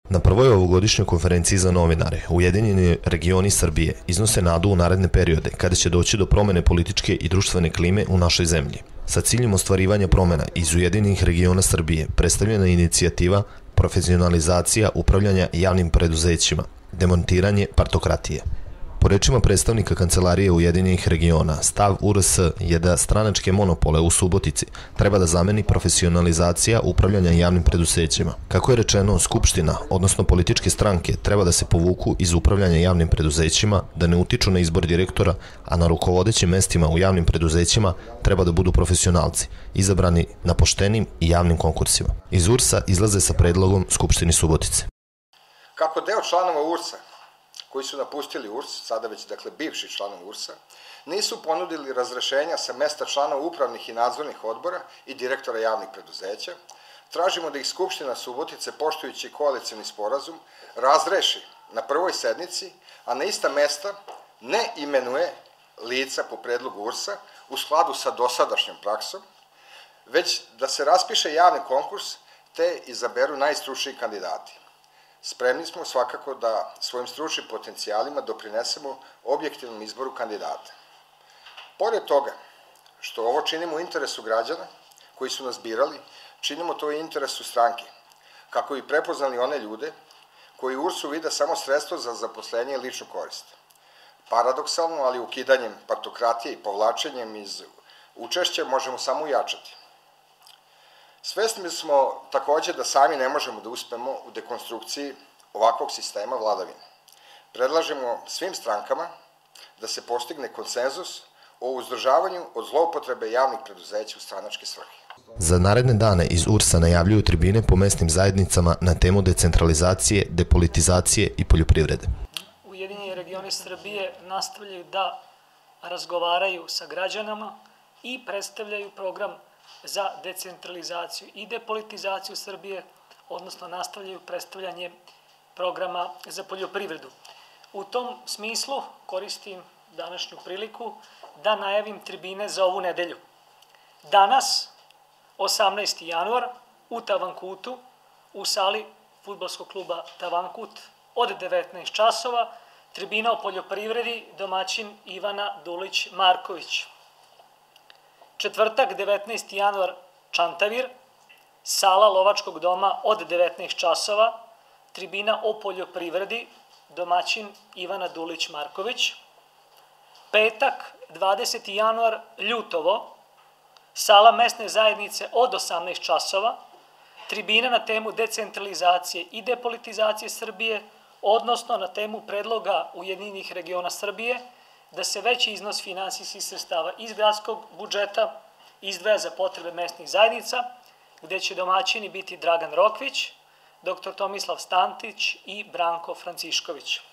Na prvoj ovogodišnjoj konferenciji za novinare Ujedinjeni regioni Srbije iznose nadu u naredne periode kada će doći do promene političke i društvene klime u našoj zemlji. Sa ciljem ostvarivanja promena iz Ujedinjenih regiona Srbije predstavljena je inicijativa profesionalizacija upravljanja javnim preduzećima, demontiranje partokratije. Po rečima predstavnika Kancelarije Ujedinjenih regiona, stav URS je da stranačke monopole u Subotici treba da zameni profesionalizacija upravljanja javnim preduzećima. Kako je rečeno, Skupština, odnosno političke stranke, treba da se povuku iz upravljanja javnim preduzećima, da ne utiču na izbor direktora, a na rukovodećim mestima u javnim preduzećima treba da budu profesionalci, izabrani na poštenim i javnim konkursima. Iz URS-a izlaze sa predlogom Skupštini Subotice. Kako deo članova URS-a koji su napustili URS, sada već bivši članovi URS-a, nisu ponudili razrešenja sa mesta članova upravnih i nadzornih odbora i direktora javnih preduzeća, tražimo da ih Skupština Subotice, poštujući koalicioni sporazum, razreši na prvoj sednici, a na ista mesta ne imenuje lica po predlogu URS-a u skladu sa dosadašnjom praksom, već da se raspiše javni konkurs te izaberu najstručniji kandidati. Spremni smo svakako da svojim stručnim potencijalima doprinesemo objektivnom izboru kandidata. Pored toga, što ovo činimo u interesu građana koji su nas birali, činimo to i u interesu stranke, kako bi prepoznali one ljude koji u URS-u vide samo sredstvo za zaposlenje i ličnu korist. Paradoksalno, ali ukidanjem partokratije i povlačenjem iz učešća možemo samo ujačati. Svesni smo takođe da sami ne možemo da uspemo u dekonstrukciji ovakvog sistema vladavine. Predlažemo svim strankama da se postigne konsenzus o uzdržavanju od zloupotrebe javnih preduzeća u stranačke svrhe. Za naredne dane iz URS-a najavljuju tribine po mesnim zajednicama na temu decentralizacije, depolitizacije i poljoprivrede. Ujedinjeni regioni Srbije nastavljaju da razgovaraju sa građanama i predstavljaju program za decentralizaciju i depolitizaciju Srbije, odnosno nastavljaju predstavljanje programa za poljoprivredu. U tom smislu koristim današnju priliku da najavim tribine za ovu nedelju. Danas, 18. januar, u Tavankutu, u sali fudbalskog kluba Tavankut, od 19 časova, tribina o poljoprivredi, domaćin Ivana Dulić-Marković. Četvrtak, 19. januar, Čantavir, sala Lovačkog doma od 19 časova, tribina o poljoprivredi, domaćin Ivana Dulić-Marković. Petak, 20. januar, Ljutovo, sala mesne zajednice od 18 časova, tribina na temu decentralizacije i depolitizacije Srbije, odnosno na temu predloga Ujedinjenih regiona Srbije, da se veći iznos finansijskih sredstava iz gradskog budžeta izdvaja za potrebe mesnih zajednica, gde će domaćini biti Dragan Rokvić, dr. Tomislav Stantić i Branko Francišković.